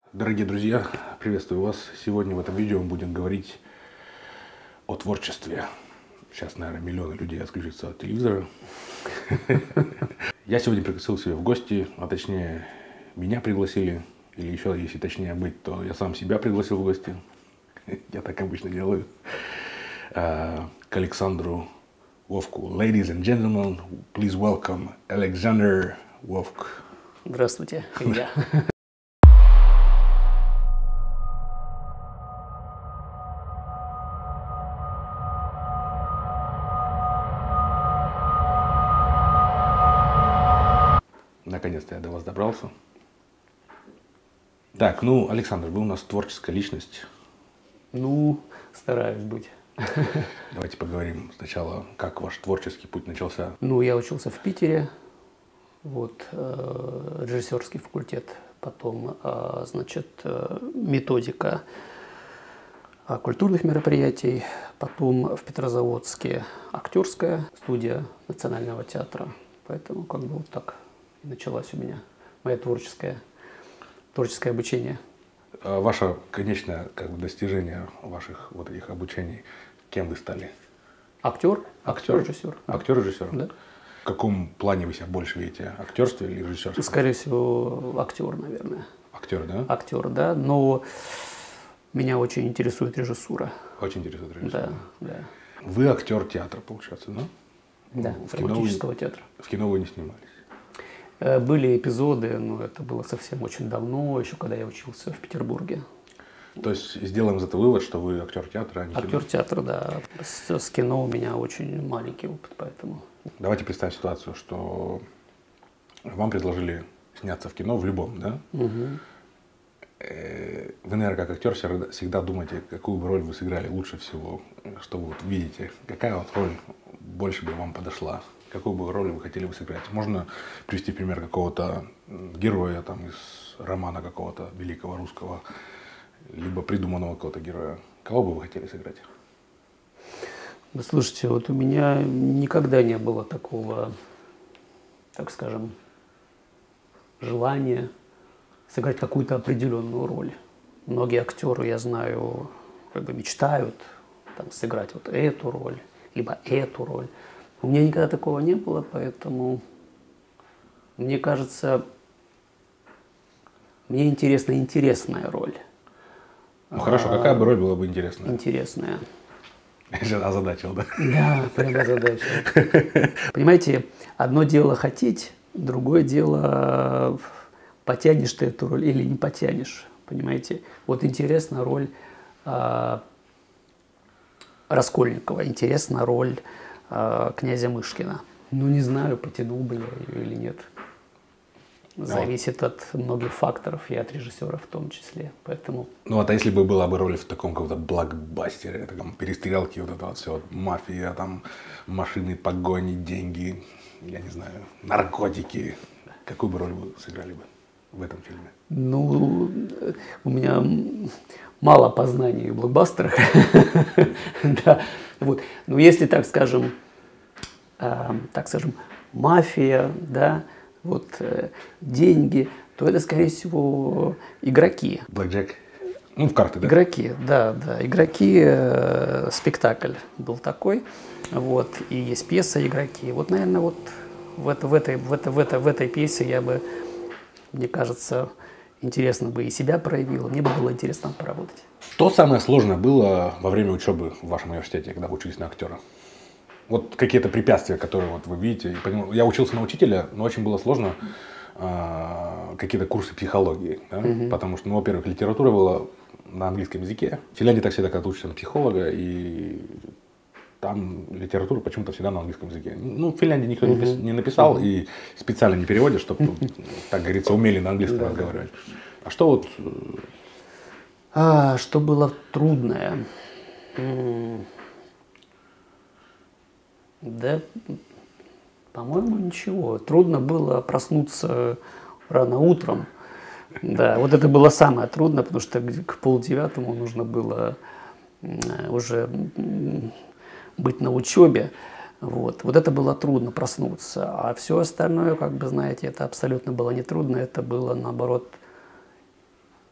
Дорогие друзья, приветствую вас. Сегодня в этом видео мы будем говорить о творчестве. Сейчас, наверное, миллионы людей отключатся от телевизора. Я сегодня пригласил себя в гости, а точнее, меня пригласили. Или еще, если точнее быть, то я сам себя пригласил в гости. Я так обычно делаю. К Александру Вовку. Ladies and gentlemen, please welcome Alexander Вовк. Здравствуйте, Илья. Наконец-то я до вас добрался. Так, Александр, вы у нас творческая личность. Стараюсь быть. Давайте поговорим сначала, как ваш творческий путь начался. Я учился в Питере, режиссерский факультет, потом, методика культурных мероприятий, потом в Петрозаводске актерская студия Национального театра. Поэтому вот так и началось у меня мое творческое обучение. Ваше конечное достижение ваших этих обучений, кем вы стали? Актер? Актер-режиссер. Актер-режиссер? Да. В каком плане вы себя больше видите? Актерство или режиссерство? Скорее всего, актер, наверное. Актер, да? Актер, да. Но меня очень интересует режиссура. Очень интересует режиссура? Да. Вы актер театра, получается, да? Да, драматического театра. В кино вы не снимались? Были эпизоды, но это было совсем очень давно, еще когда я учился в Петербурге. То есть сделаем из этого вывод, что вы актер театра, а не кино? Актер театра, да. С кино у меня очень маленький опыт, поэтому... Давайте представим ситуацию, что вам предложили сняться в кино в любом, да? Угу. Вы, наверное, как актер всегда думаете, какую роль вы сыграли лучше всего, что вы видите, какая роль больше бы вам подошла, какую бы роль вы хотели бы сыграть. Можно привести пример какого-то героя из романа какого-то великого русского, либо придуманного какого-то героя. Кого бы вы хотели сыграть? Вы слушайте, у меня никогда не было такого, так скажем, желания сыграть какую-то определенную роль. Многие актеры, я знаю, мечтают сыграть эту роль, либо эту роль. У меня никогда такого не было, поэтому мне кажется, мне интересная роль. Хорошо, какая бы роль была бы интересная? Интересная. Озадачил, да? Да, прям озадачил. Понимаете, одно дело хотеть, другое дело, потянешь ты эту роль или не потянешь. Понимаете? Интересна роль Раскольникова, интересна роль князя Мышкина. Не знаю, потянул бы я ее или нет. Зависит от многих факторов и от режиссера в том числе. Поэтому... А если бы была бы роль в таком каком-то блокбастере, перестрелки, все, мафия, машины, погони, деньги, я не знаю, наркотики, какую бы роль вы сыграли бы в этом фильме? У меня мало познаний в блокбастерах. Да. Но если, так скажем, мафия, да, деньги, то это, скорее всего, игроки. Блэкджек. В карты, да? Игроки, да. Игроки, спектакль был такой. И есть пьеса «Игроки». Наверное, в этой пьесе мне кажется, интересно бы и себя проявила. Мне бы было интересно поработать. Что самое сложное было во время учебы в вашем университете, когда вы учились на актера? Какие-то препятствия, которые вы видите. Я учился на учителя, но очень было сложно какие-то курсы психологии. Да? Потому что, во-первых, литература была на английском языке. В Финляндии так всегда, когда ты учишься на психолога, и там литература почему-то всегда на английском языке. В Финляндии никто не написал и специально не переводит, чтобы, так говорится, умели на английском разговаривать. А что что было трудное? Да, по-моему, ничего. Трудно было проснуться рано утром. Да, это было самое трудное, потому что к 8:30 нужно было уже быть на учебе. Это было трудно проснуться. А все остальное, знаете, это абсолютно было не трудно. Это было, наоборот,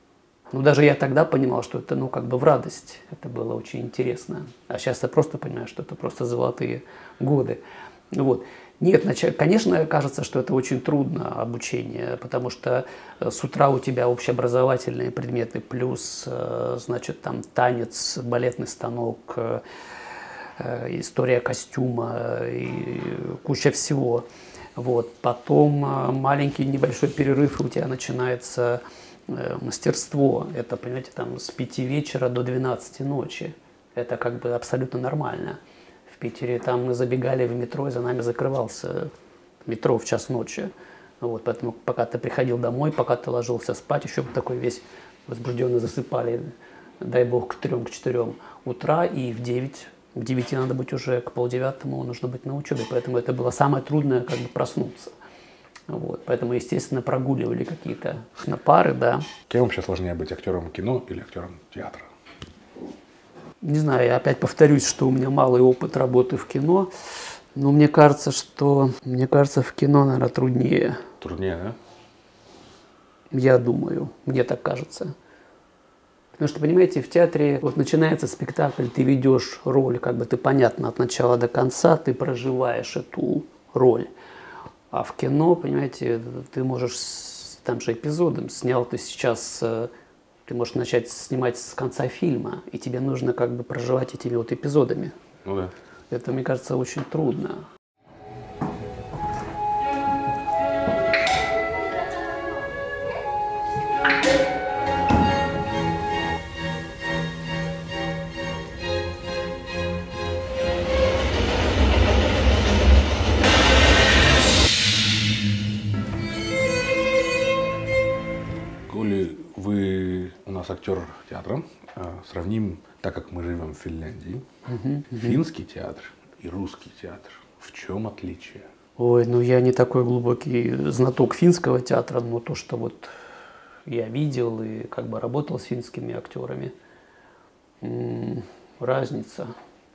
Ну, даже я тогда понимал, что это, ну, как бы в радость. Это было очень интересно. А сейчас я просто понимаю, что это просто золотые годы. Вот. Нет, конечно, кажется, что это очень трудно обучение, потому что с утра у тебя общеобразовательные предметы, плюс, значит, там танец, балетный станок, история костюма и куча всего. Вот. Потом маленький небольшой перерыв, и у тебя начинается мастерство. Это, понимаете, там с 5 вечера до 12 ночи. Это как бы абсолютно нормально. В Питере там мы забегали в метро, и за нами закрывался метро в час ночи. Вот, поэтому пока ты приходил домой, пока ты ложился спать, еще такой весь возбужденно засыпали, дай бог, к 3-4 утра, и в 9 надо быть уже, к 8:30 нужно быть на учебе. Поэтому это было самое трудное, как бы проснуться. Вот, поэтому, естественно, прогуливали какие-то на пары, да. Кем вообще сложнее быть, актером кино или актером театра? Не знаю, я опять повторюсь, что у меня малый опыт работы в кино, но мне кажется, в кино, наверное, труднее. Труднее, да? Я думаю, мне так кажется. Потому что, понимаете, в театре вот начинается спектакль, ты ведешь роль, как бы ты понятно от начала до конца, ты проживаешь эту роль. А в кино, понимаете, ты можешь, там же эпизодом снял ты сейчас, ты можешь начать снимать с конца фильма, и тебе нужно как бы проживать этими вот эпизодами. Ну да. Это, мне кажется, очень трудно. Коли вы у нас актер театра, сравним, так как мы живем в Финляндии, финский театр и русский театр. В чем отличие? Ой, ну я не такой глубокий знаток финского театра, но то, что вот я видел и как бы работал с финскими актерами, разница.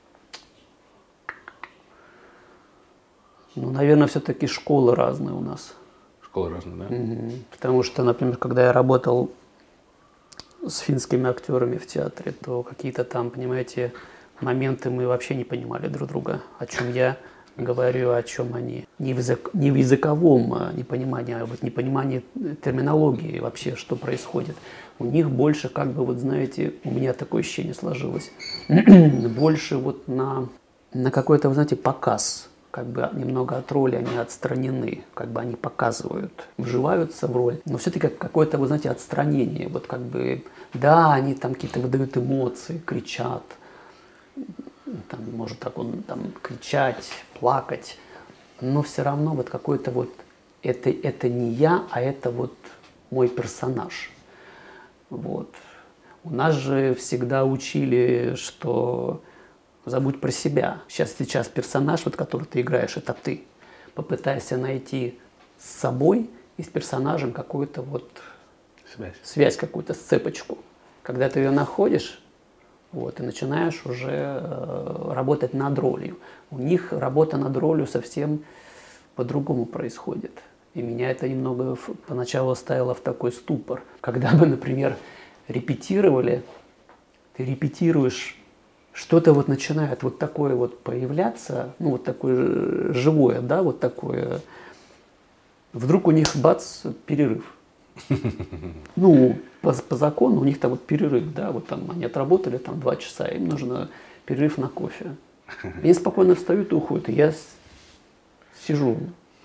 Ну, наверное, все-таки школы разные у нас. Школы разные, да? Потому что, например, когда я работал с финскими актерами в театре, то какие-то там, понимаете, моменты мы вообще не понимали друг друга, о чем я говорю, о чем они. Не в языковом непонимании, а вот непонимании терминологии вообще, что происходит. У них больше, как бы, вот знаете, у меня такое ощущение сложилось, больше вот на какой-то, вы знаете, показ. Как бы немного от роли они отстранены, как бы они показывают, вживаются в роль, но все-таки какое-то, вы знаете, отстранение, вот как бы, да, они там какие-то выдают эмоции, кричат, там, может так он там кричать, плакать, но все равно вот какой-то вот, это не я, а это вот мой персонаж, вот. У нас же всегда учили, что забудь про себя. Сейчас персонаж, вот, который ты играешь, это ты. Попытайся найти с собой и с персонажем какую-то вот связь какую-то, сцепочку. Когда ты ее находишь, вот, и начинаешь уже работать над ролью. У них работа над ролью совсем по-другому происходит. И меня это немного поначалу ставило в такой ступор. Когда мы, например, репетировали, ты репетируешь, что-то вот начинает вот такое вот появляться, ну вот такое живое, да, вот такое. Вдруг у них бац, перерыв. Ну, по закону у них там вот перерыв, да, вот там они отработали там 2 часа, им нужно перерыв на кофе. Они спокойно встают и уходят, и я сижу,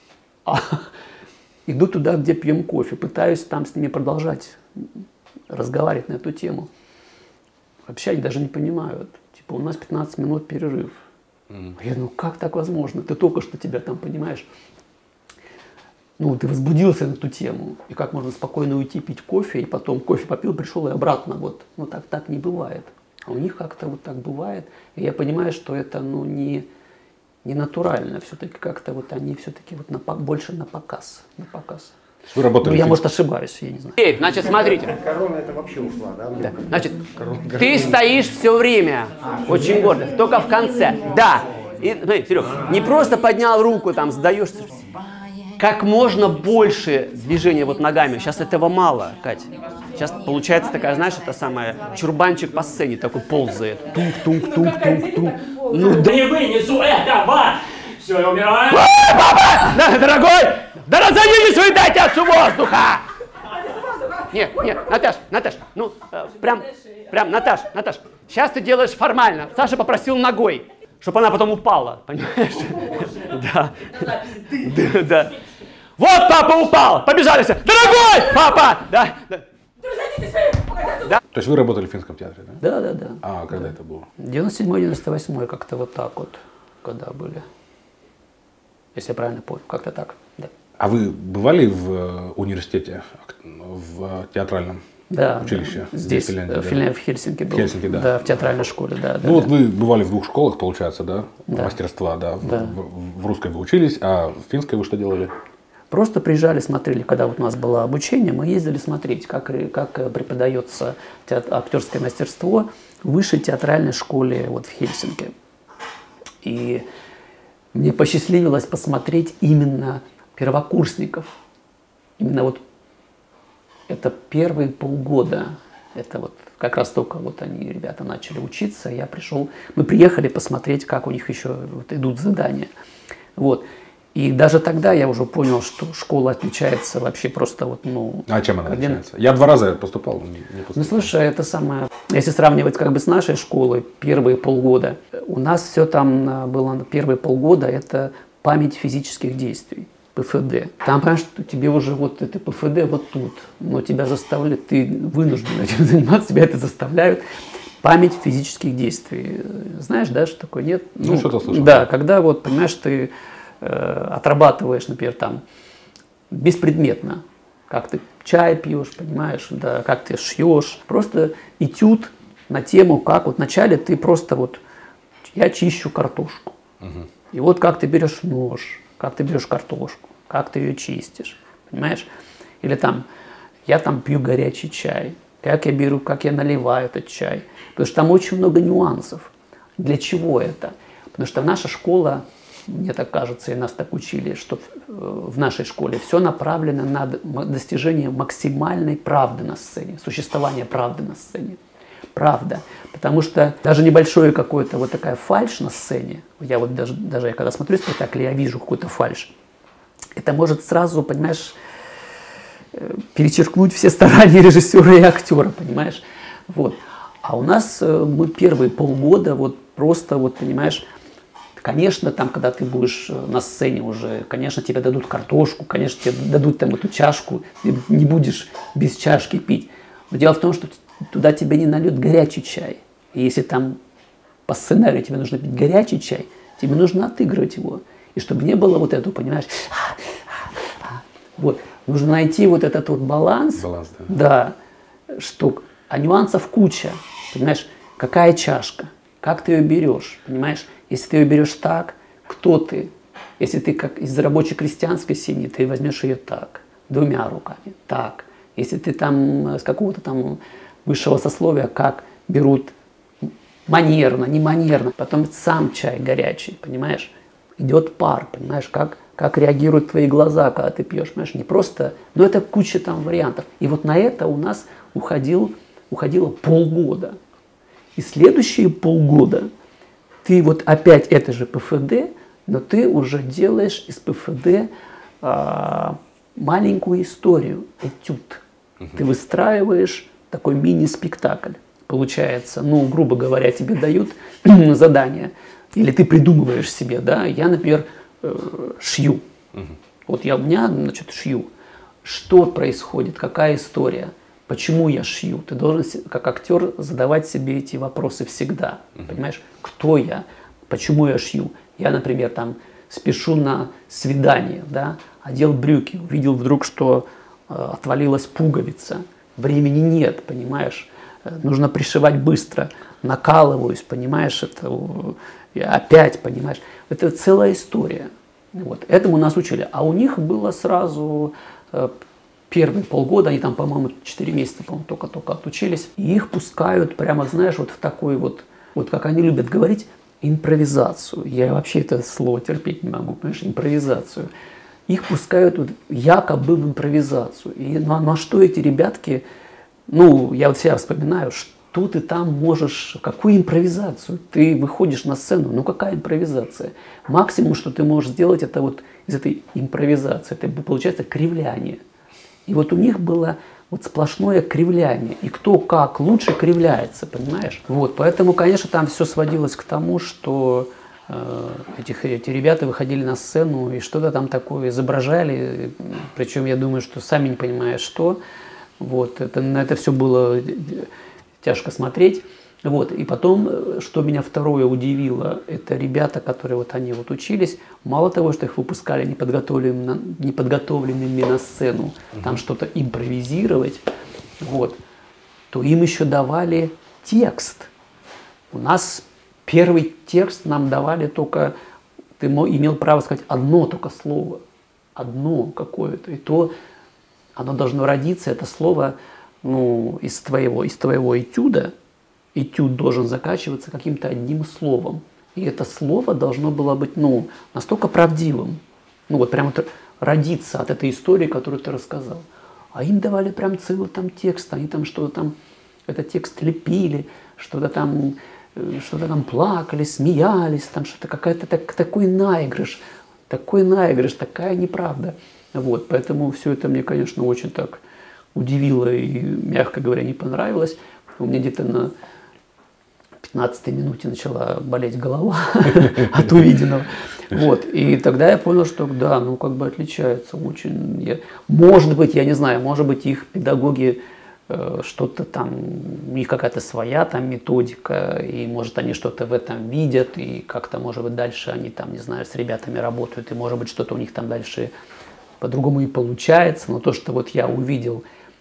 иду туда, где пьем кофе, пытаюсь там с ними продолжать разговаривать на эту тему. Вообще они даже не понимают. Типа, у нас 15 минут перерыв. Я ну как так возможно? Ты только что тебя там, понимаешь, ну, ты возбудился на эту тему. И как можно спокойно уйти пить кофе, и потом кофе попил, пришел и обратно. Вот. Ну, так не бывает. А у них как-то вот так бывает. И я понимаю, что это, ну, не натурально. Все-таки как-то вот они все-таки вот больше на показ. Вы работали, ну, я, может, ошибаюсь, я не знаю. Значит, смотрите. Корона это вообще ушла, да? Да. Значит, ты стоишь все время, очень гордо, только в конце. Да. И, смотри, Серег, не просто поднял руку, там, сдаешься. как можно больше движения вот ногами. Сейчас этого мало, Кать. Сейчас получается такая, знаешь, это самое, чурбанчик по сцене такой ползает. Тунг-тунг-тунг-тунг-тунг. Ну да. Не вынесу этого! Все, я умираю! Да, дорогой! Да разойдитесь вы, дайте отцу воздуха! Нет, Наташ, ну, прям, Наташ, сейчас ты делаешь формально. Саша попросил ногой, чтобы она потом упала, понимаешь? Да. Вот папа упал, побежали все. Дорогой папа! Да. То есть вы работали в финском театре, да? Да. А когда это было? 97-98, как-то вот так вот, когда были. Если я правильно помню, как-то так, да. А вы бывали в университете, в театральном училище? Здесь, в Финляндии, в Хельсинки был. В Хельсинки, да. Да, в театральной школе, да. Ну вот вы бывали в 2 школах, получается, да? Мастерства, да. В русской вы учились, а в финской вы что делали? Просто приезжали, смотрели, когда вот у нас было обучение, мы ездили смотреть, как преподается актерское мастерство в высшей театральной школе вот в Хельсинки. И мне посчастливилось посмотреть именно первокурсников. Именно вот это первые полгода. Это вот как раз только вот они, ребята, начали учиться. Я пришел, мы приехали посмотреть, как у них еще вот идут задания. Вот. И даже тогда я уже понял, что школа отличается вообще просто вот, ну... А чем она отличается? Я 2 раза поступал, не поступал. Ну, слушай, это самое... Если сравнивать как бы с нашей школой первые полгода, у нас все там было первые полгода, это память физических действий, ПФД. Там, понимаешь, что тебе уже вот это ПФД вот тут, но тебя заставляют, ты вынужден этим заниматься, тебя это заставляют. Память физических действий. Знаешь, да, что такое? Нет? Ну что-то слышал. Да, когда вот, понимаешь, ты... отрабатываешь, например, там беспредметно, как ты чай пьешь, понимаешь, да, как ты шьешь, просто этюд на тему, как вот вначале ты просто вот, я чищу картошку, и вот как ты берешь нож, как ты берешь картошку, как ты ее чистишь, понимаешь, или там, я там пью горячий чай, как я беру, как я наливаю этот чай, потому что там очень много нюансов. Для чего это? Потому что наша школа, мне так кажется, и нас так учили, что в нашей школе все направлено на достижение максимальной правды на сцене, существование правды на сцене. Правда. Потому что даже небольшое какое-то вот такая фальшь на сцене, я вот даже я когда смотрю спектакль, я вижу какую-то фальшь, это может сразу, понимаешь, перечеркнуть все старания режиссера и актера, понимаешь? Вот. А у нас мы первые полгода вот просто, вот, понимаешь, конечно, там, когда ты будешь на сцене уже, конечно, тебе дадут картошку, конечно, тебе дадут там эту чашку, ты не будешь без чашки пить. Но дело в том, что туда тебе не нальют горячий чай. И если там по сценарию тебе нужно пить горячий чай, тебе нужно отыгрывать его. И чтобы не было вот этого, понимаешь, вот, нужно найти вот этот вот баланс. Баланс, да. Да, что, а нюансов куча, понимаешь, какая чашка, как ты ее берешь, понимаешь. Если ты ее берешь так, кто ты? Если ты как из рабоче-крестьянской семьи, ты возьмешь ее так, 2 руками, так. Если ты там с какого-то там высшего сословия, как берут манерно, не манерно. Потом сам чай горячий, понимаешь? Идет пар, понимаешь, как реагируют твои глаза, когда ты пьешь, понимаешь? Не просто, но это куча там вариантов. И вот на это у нас уходило полгода. И следующие полгода ты вот опять это же ПФД, но ты уже делаешь из ПФД маленькую историю, этюд. Ты выстраиваешь такой мини-спектакль. Получается, ну, грубо говоря, тебе дают задание, или ты придумываешь себе, да, я, например, шью. Вот у меня, значит, шью. Что происходит, какая история? Почему я шью? Ты должен, как актер, задавать себе эти вопросы всегда. Понимаешь, кто я? Почему я шью? Я, например, там спешу на свидание, да, одел брюки, увидел вдруг, что отвалилась пуговица. Времени нет, понимаешь? Нужно пришивать быстро. Накалываюсь, понимаешь? Это опять, понимаешь? Это целая история. Вот. Этому нас учили. А у них было сразу... Первые полгода, они там, по-моему, 4 месяца, по-моему, только-только отучились. И их пускают прямо, знаешь, вот в такой вот как они любят говорить, импровизацию. Я вообще это слово терпеть не могу, понимаешь, импровизацию. их пускают вот якобы в импровизацию. И на что эти ребятки, ну, я вот себя вспоминаю, что ты там можешь, какую импровизацию? Ты выходишь на сцену, ну какая импровизация? Максимум, что ты можешь сделать, это вот из этой импровизации, это получается кривляние. И вот у них было вот сплошное кривляние. И кто как лучше кривляется, понимаешь? Вот, поэтому, конечно, там все сводилось к тому, что эти ребята выходили на сцену и что-то там такое изображали. Причем я думаю, что сами не понимая, что. Вот, на это все было тяжко смотреть. Вот, и потом, что меня второе удивило, это ребята, которые вот они вот учились, мало того, что их выпускали неподготовленными на сцену, там что-то импровизировать, вот, то им еще давали текст. У нас первый текст нам давали только, ты имел право сказать одно только слово, одно какое-то, и то оно должно родиться, это слово, ну, из твоего этюда. Этюд должен заканчиваться каким-то одним словом. И это слово должно было быть, ну, настолько правдивым. Ну, вот прямо родиться от этой истории, которую ты рассказал. А им давали прям целый там текст. Они там что-то там, этот текст лепили, что-то там плакали, смеялись, там что-то какая-то такой наигрыш, такая неправда. Вот, поэтому все это мне, конечно, очень так удивило и, мягко говоря, не понравилось. У меня где-то на 15-й минуте начала болеть голова от увиденного. Вот. И тогда я понял, что да, ну как бы отличается очень. Может быть, я не знаю, может быть, их педагоги что-то там, у них какая-то своя там методика, и может они что-то в этом видят, и как-то, может быть, дальше они там, не знаю, с ребятами работают, и может быть, что-то у них там дальше по-другому и получается. Но то, что вот я увидел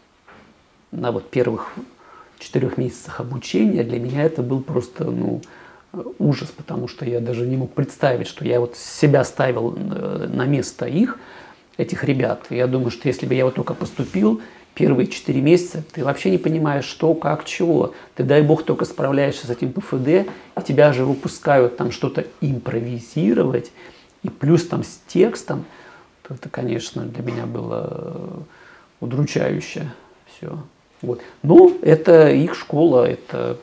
на вот первых 4 месяцах обучения, для меня это был просто, ну, ужас, потому что я даже не мог представить, что я вот себя ставил на место их, этих ребят. И я думаю, что если бы я вот только поступил, первые 4 месяца ты вообще не понимаешь, что, как, чего. Ты, дай бог, только справляешься с этим ПФД, и тебя же выпускают там что-то импровизировать, и плюс там с текстом, то это, конечно, для меня было удручающе все. Вот. Ну, это их школа, это,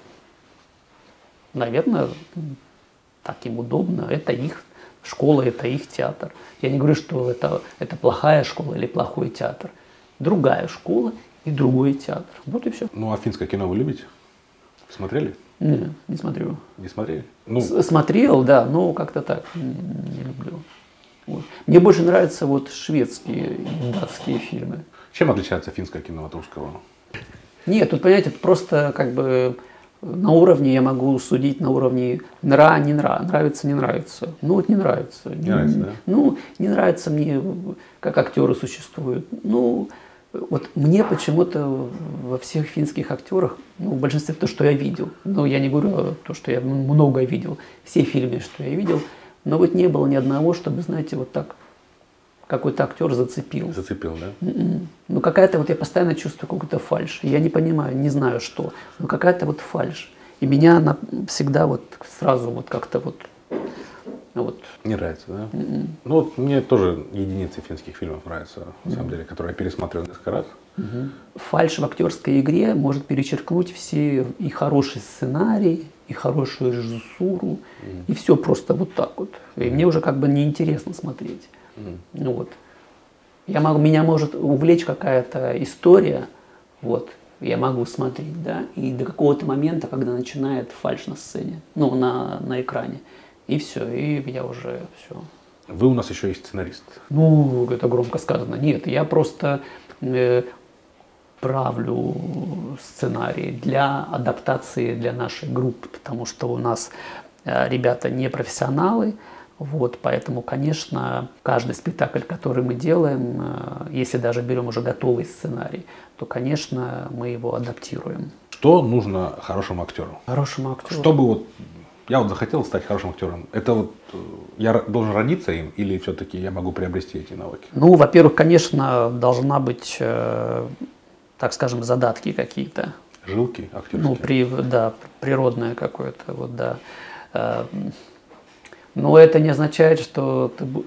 наверное, так им удобно, это их школа, это их театр. Я не говорю, что это плохая школа или плохой театр. Другая школа и другой театр. Вот и все. Ну, а финское кино вы любите? Смотрели? Нет, не смотрю. Не смотрели? Ну... Смотрел, да, но как-то так, не люблю. Вот. Мне больше нравятся вот шведские, датские фильмы. Чем отличается финское кино от русского? Нет, тут, понимаете, просто как бы на уровне я могу судить на уровне нравится, не нравится. Ну вот не нравится. Не нравится, да? Ну, не нравится мне, как актеры существуют. Ну, вот мне почему-то во всех финских актерах, ну, в большинстве то, что я видел, но я не говорю то, что я много видел, все фильмы, что я видел, но вот не было ни одного, чтобы, знаете, вот так какой-то актер зацепил. Зацепил, да? Ну, какая-то вот я постоянно чувствую какую-то фальшь. Я не понимаю, не знаю что, но какая-то вот фальшь. И меня она всегда вот сразу вот как-то вот... Не нравится, да? Ну, вот мне тоже единицы финских фильмов нравятся, на самом деле, которые я пересматривал несколько раз. Фальшь в актерской игре может перечеркнуть все и хороший сценарий, и хорошую режиссуру, и все просто вот так вот. И мне уже как бы неинтересно смотреть. Ну вот. Меня может увлечь какая-то история, вот, я могу смотреть, да, и до какого-то момента, когда начинает фальшь на сцене, ну, на экране, и все, и я уже все. Вы у нас еще и сценарист. Ну, это громко сказано. Нет, я просто правлю сценарий для адаптации для нашей группы, потому что у нас ребята не профессионалы. Вот, поэтому, конечно, каждый спектакль, который мы делаем, если даже берем уже готовый сценарий, то, конечно, мы его адаптируем. Что нужно хорошему актеру? Хорошему актеру? Чтобы вот, я вот захотел стать хорошим актером, это вот я должен родиться им или все-таки я могу приобрести эти навыки? Ну, во-первых, конечно, должна быть, так скажем, задатки какие-то. Жилки актерские? Ну, да, природное какое-то, вот, да. Но это не означает, что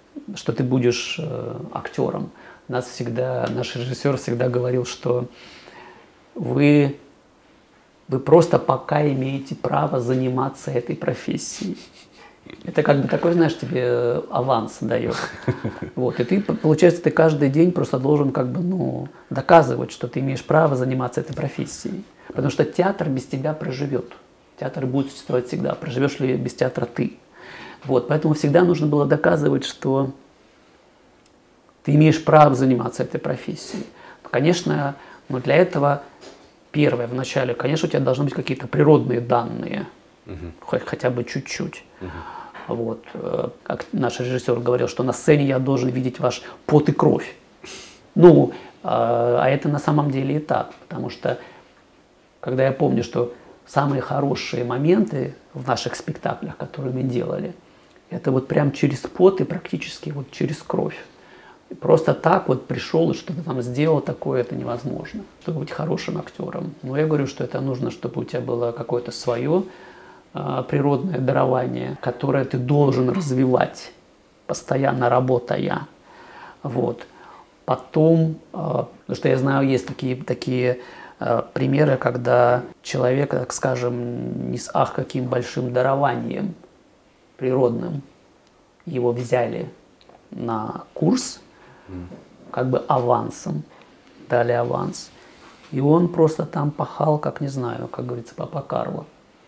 что ты будешь актером. Наш режиссер всегда говорил, что вы просто пока имеете право заниматься этой профессией. Это как бы такой, знаешь, тебе аванс дает. Вот. И ты, получается, ты каждый день просто должен как бы, ну, доказывать, что ты имеешь право заниматься этой профессией. Потому что театр без тебя проживет. Театр будет существовать всегда. Проживешь ли без театра ты? Вот. Поэтому всегда нужно было доказывать, что ты имеешь право заниматься этой профессией. Конечно, но для этого первое, вначале, конечно, у тебя должны быть какие-то природные данные, хотя бы чуть-чуть. Вот. Как наш режиссер говорил, что на сцене я должен видеть ваш пот и кровь. Ну, а это на самом деле и так, потому что, когда я помню, что самые хорошие моменты в наших спектаклях, которые мы делали, это вот прям через пот и практически вот через кровь. Просто так вот пришел и что-то там сделал такое, это невозможно, чтобы быть хорошим актером. Но я говорю, что это нужно, чтобы у тебя было какое-то свое природное дарование, которое ты должен развивать, постоянно работая. Вот. Потом, потому что я знаю, есть такие примеры, когда человек, так скажем, не с каким большим дарованием природным, его взяли на курс, как бы авансом, дали аванс. И он просто там пахал, как не знаю, как говорится, папа Карло.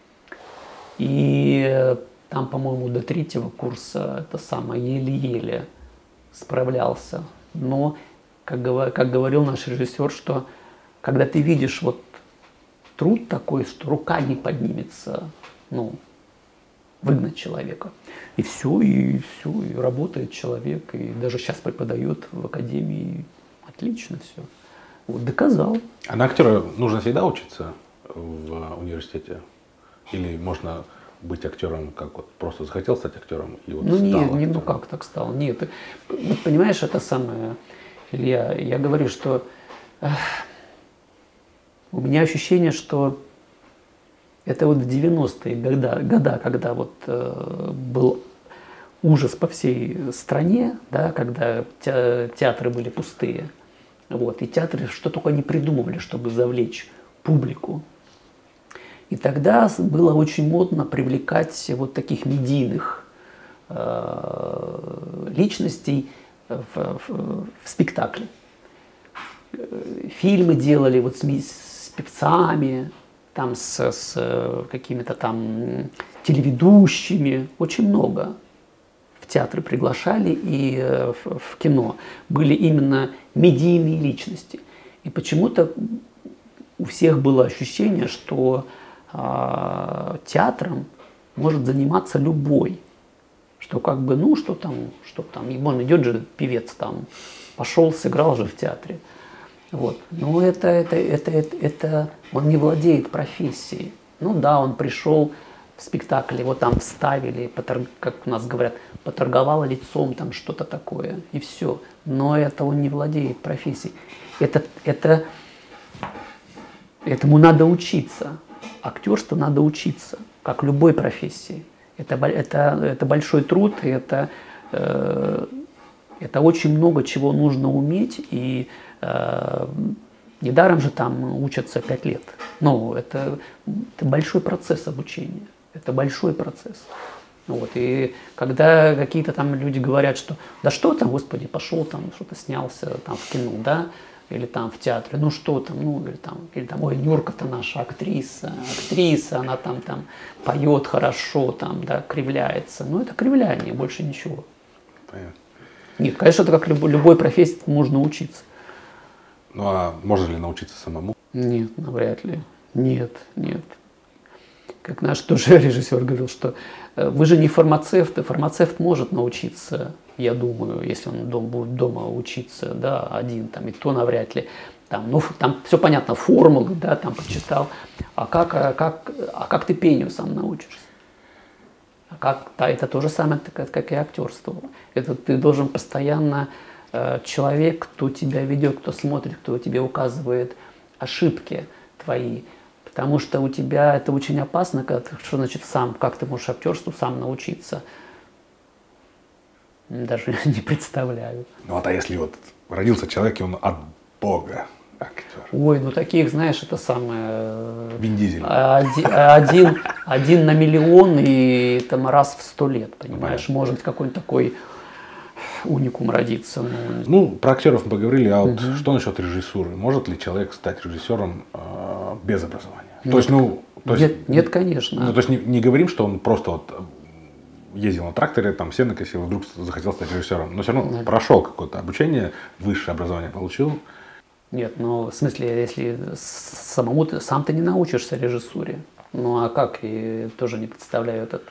И там, по-моему, до 3-го курса это самое еле-еле справлялся. Но, как говорил наш режиссер, что когда ты видишь вот труд такой, что рука не поднимется, ну, выгнать человека. И все, и работает человек, и даже сейчас преподает в академии. Отлично все. Вот, доказал. А на актера нужно всегда учиться в университете? Или можно быть актером, как вот просто захотел стать актером и вот ну, стал нет, актером? ну как так стал? Нет, вот понимаешь, это самое, Илья, я говорю, что у меня ощущение, что это вот в 90-е года, когда вот был ужас по всей стране, да, когда театры были пустые, вот, и театры что только не придумывали, чтобы завлечь публику. И тогда было очень модно привлекать вот таких медийных личностей в спектакле. Фильмы делали вот с певцами, там с какими-то там телеведущими, очень много в театры приглашали, и в кино были именно медийные личности. И почему-то у всех было ощущение, что театром может заниматься любой. Что как бы, ну, что там, вон идет же певец там, пошел, сыграл же в театре. Вот. Но это он не владеет профессией. Ну да, он пришел в спектакль, его там вставили, как у нас говорят, поторговал лицом, там что-то такое, и все. Но это он не владеет профессией. Этому надо учиться. Актерству надо учиться, как любой профессии. Это большой труд, и это очень много чего нужно уметь, и недаром же там учатся 5 лет. Но это большой процесс обучения, это большой процесс. Вот. И когда какие-то там люди говорят, что да что там, Господи, пошел там, что-то снялся там в кино, да, или там в театре, ну что там, ну, или там, ой, Нюрка-то наша актриса, она там поет хорошо, там, да, кривляется. Ну, это кривляние, больше ничего. Понятно. Нет, конечно, это как любой профессии можно учиться. Ну, а можно ли научиться самому? Нет, навряд ли. Нет. Как наш тоже режиссер говорил, что вы же не фармацевт, и фармацевт может научиться, я думаю, если он будет дома учиться, да, один, там, и то навряд ли. Там все понятно, формулы, да, там почитал. А как ты пению сам научишься? Это то же самое, как и актерство. Это ты должен постоянно, человек, кто тебя ведет, кто смотрит, кто тебе указывает ошибки твои. Потому что у тебя это очень опасно, что значит сам, как ты можешь актерству сам научиться. Даже не представляю. Ну вот, а если вот родился человек, и он от Бога актер? Ой, ну таких, знаешь, это самое... Вин Дизель. Один на миллион и там раз в 100 лет, понимаешь? Понятно. Может какой-нибудь такой уникум родиться. Ну, про актеров мы поговорили, а вот что насчет режиссуры? Может ли человек стать режиссером без образования? То есть, ну... То есть, Нет, конечно. Ну, то есть не говорим, что он просто вот ездил на тракторе, там сено косил, и вдруг захотел стать режиссером. Но все равно прошел какое-то обучение, высшее образование получил. Нет, ну в смысле, если самому сам ты не научишься режиссуре. Ну а как? И тоже не представляю этот.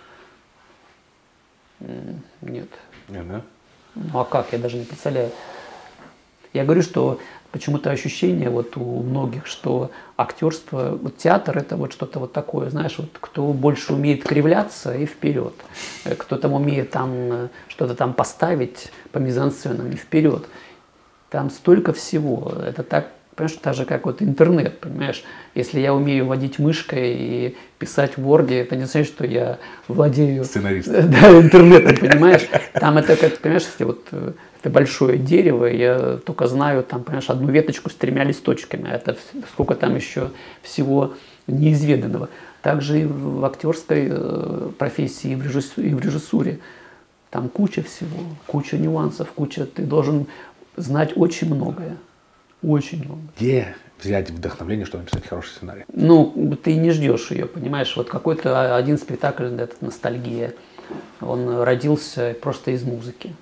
Нет. Нет, да? Ну а как? Я даже не представляю. Я говорю, что почему-то ощущение вот у многих, что актерство, вот театр это вот что-то вот такое, знаешь, вот кто больше умеет кривляться и вперед, кто там умеет там что-то там поставить по мизансценам и вперед. Там столько всего. Это так, понимаешь, так же, как вот интернет, понимаешь. Если я умею водить мышкой и писать в Word, это не значит, что я владею интернетом, понимаешь. Там это, как, понимаешь, если вот это большое дерево, я только знаю, там, понимаешь, одну веточку с 3 листочками, а это сколько там еще всего неизведанного. Также и в актерской профессии, и в режиссуре. Там куча всего, куча нюансов, куча, ты должен знать очень многое. Очень много. Где взять вдохновение, чтобы написать хороший сценарий? Ну, ты не ждешь ее, понимаешь? Вот какой-то один спектакль, это «Ностальгия», он родился просто из музыки.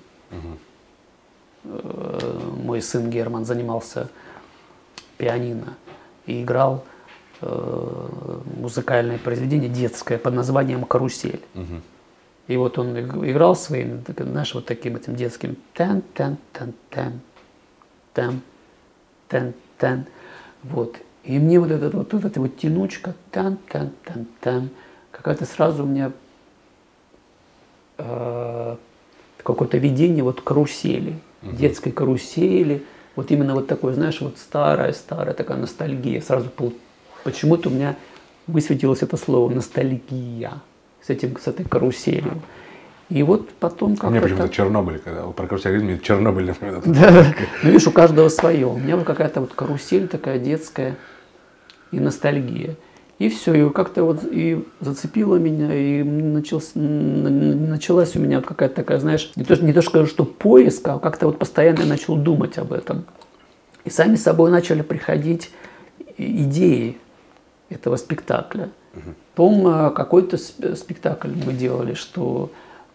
Мой сын Герман занимался пианино и играл музыкальное произведение детское под названием «Карусель». И вот он играл своим, знаешь, вот таким этим детским тан-тан-тан-тан, тан-тан-тан. Вот. И мне вот эта вот тянучка тан-тан-тан-тан, какая-то сразу у меня какое-то видение вот карусели, детской карусели, вот именно вот такое, знаешь, вот старая такая ностальгия. Сразу почему-то у меня высветилось это слово «ностальгия» с этой каруселью. И вот потом как-то... У меня почему-то Чернобыль, когда про карусель Чернобыль. Да, ну видишь, у каждого свое. У меня вот какая-то вот карусель такая детская и ностальгия. И все, и как-то вот и зацепило меня, и началась у меня вот какая-то такая, знаешь, не то скажу, что поиск, а как-то вот постоянно я начал думать об этом. И сами собой начали приходить идеи этого спектакля. Потом какой-то спектакль мы делали, что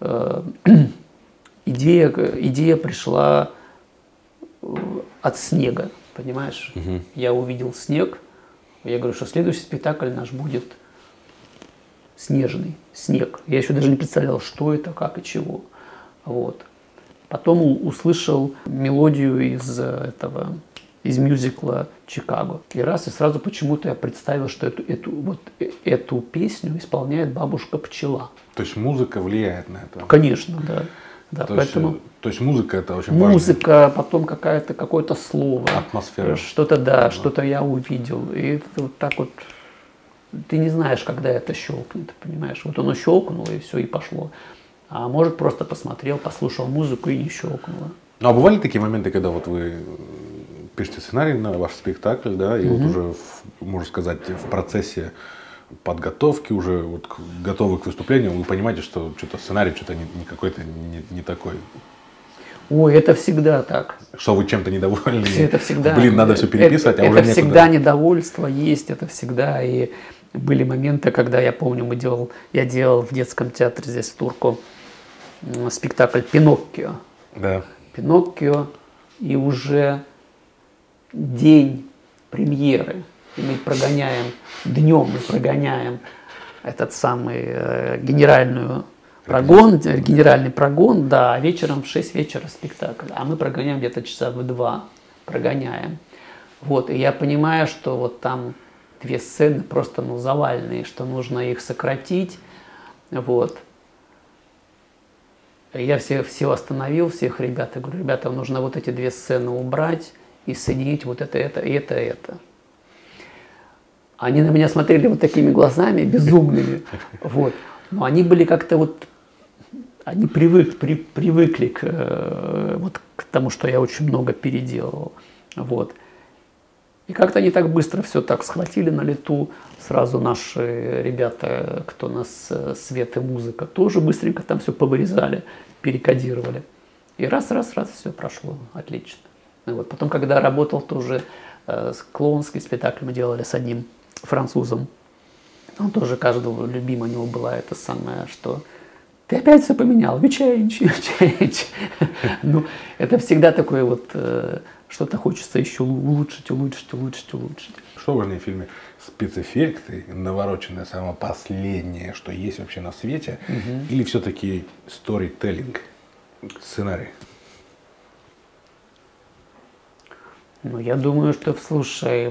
идея пришла от снега, понимаешь? Я увидел снег, я говорю, что следующий спектакль наш будет снежный, снег. Я еще даже не представлял, что это, как и чего. Вот. Потом услышал мелодию из мюзикла «Чикаго». И сразу почему-то я представил, что эту песню исполняет бабушка-пчела. То есть музыка влияет на это? Конечно, да. Да, то есть музыка это очень важно. Музыка, потом какое-то слово. Атмосфера. Что-то я увидел. И это вот так вот, ты не знаешь, когда это щелкнет, понимаешь. Вот оно щелкнуло, и все, и пошло. А может, просто посмотрел, послушал музыку и не щелкнуло. Ну, а бывали такие моменты, когда вот вы пишете сценарий на ваш спектакль, да, и вот уже, можно сказать, в процессе подготовки, уже вот готовы к выступлению, вы понимаете, что что-то сценарий что-то не какой-то не такой. Ой, это всегда так. Что вы чем-то недовольны? Это всегда. Блин, надо все переписывать, а уже некуда. Это всегда недовольство есть, это всегда. И были моменты, когда я помню, я делал в детском театре здесь в Турку спектакль «Пиноккио». Да. «Пиноккио», и уже день премьеры. И мы днем прогоняем этот самый генеральный прогон, да, а вечером в 6 вечера спектакль. А мы прогоняем где-то часа в 2, прогоняем. Вот, и я понимаю, что вот там 2 сцены просто заваленные, что нужно их сократить. Вот. Я все остановил, всех ребят, я говорю, ребята, нужно вот эти 2 сцены убрать и соединить вот это. Они на меня смотрели вот такими глазами безумными, вот. Но они были как-то вот, они привыкли вот к тому, что я очень много переделывал. Вот. И как-то они так быстро все так схватили на лету. Сразу наши ребята, кто у нас свет и музыка, тоже быстренько там все повырезали, перекодировали. И раз, все прошло отлично. И вот. Потом, когда работал тоже клоунский спектакль, мы делали с одним французом. Он тоже, каждого любимого у него была это самое, что ты опять все поменял, change. Ну, это всегда такое вот, что-то хочется еще улучшить. Что важнее в фильме? Спецэффекты, навороченное самое последнее, что есть вообще на свете, или все-таки сторителлинг, сценарий? Ну, я думаю, что, слушай,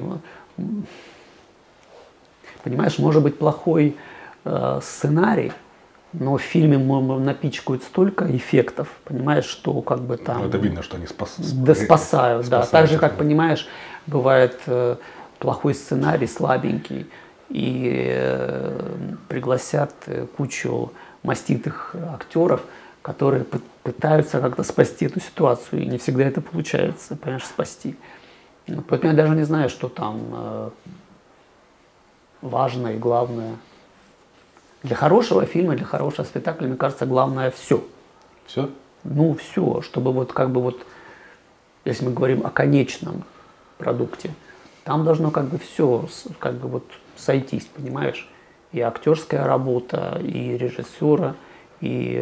понимаешь, может быть плохой сценарий, но в фильме напичкают столько эффектов, понимаешь, что как бы там... Ну, это видно, что они спасают, да. Так же, как, понимаешь, бывает плохой сценарий, слабенький, и пригласят кучу маститых актеров, которые пытаются как-то спасти эту ситуацию, и не всегда это получается, понимаешь, спасти. Поэтому я даже не знаю, что там важно и главное. Для хорошего фильма, для хорошего спектакля, мне кажется, главное все. Все? Ну, все, чтобы вот как бы вот, если мы говорим о конечном продукте, там должно как бы все как бы вот сойтись, понимаешь? И актерская работа, и режиссера, и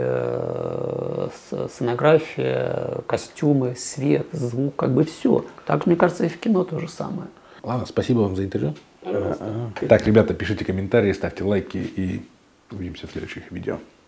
сценография, костюмы, свет, звук, как бы все. Так, мне кажется, и в кино то же самое. Ладно, спасибо вам за интервью. Так, ребята, пишите комментарии, ставьте лайки и увидимся в следующих видео.